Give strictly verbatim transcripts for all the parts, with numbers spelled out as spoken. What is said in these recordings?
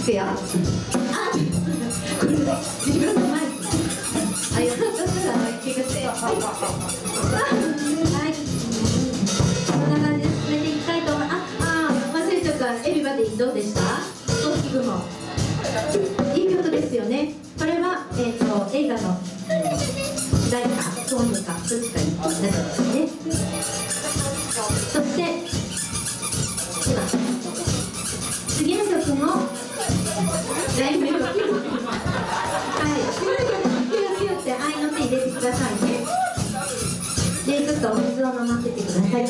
せや。あ、これ自分の前に。あ、よかったら気がせや。はい。こんな感じで進めていきたいと思います。あ、あ、忘れちゃった。エビバディどうでした？飛行機雲。いい曲ですよね。これはえっと映画の主題歌、ソングかどっちかになってますね。そして今次の曲もライブメロディー。はい。ピューピューって愛の手入れてくださいね。で、ちょっとお水を飲ませてください。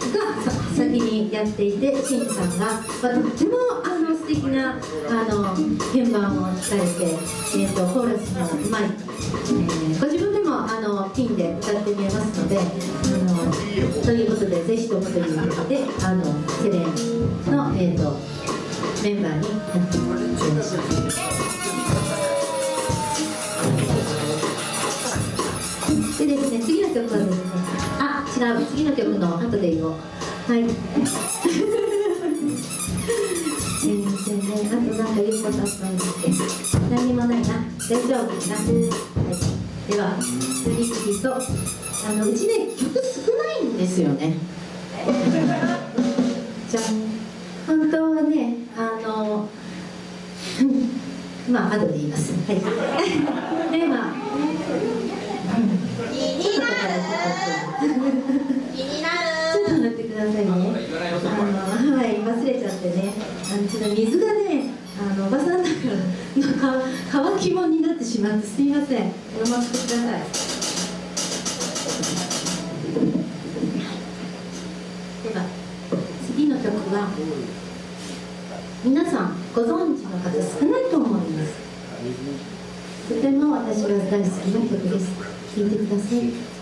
先にやっていて、シンさんが、まあ、とってもあの素敵なあの鍵盤を弾かれて、えー、とコーラスもうまい、えー、ご自分でもあのピンで歌ってみえますので、あのということでぜひともということであのセレンの、えー、とメンバーになってもらいました。でですね、次の曲はですね、あ、違う、次の曲の後で言おう。はい。すいませんね、あとなんか言うことあったんですけど、何にもないな、大丈夫かな。はい。では、次々と、あのうちね、曲少ないんですよね。じゃん。本当はね、あの、まあ後で言います。はい。で、まあ。 気になる気になるちょっと待ってくださいね。あの、はい、忘れちゃってね。あの、ちょっと水がね、あの、おばさんだから、乾きもんになってしまって、すみません。お待ちください。では、次の曲は、皆さんご存知の方少ないと思います。とても私は大好きな曲です。聴いてください。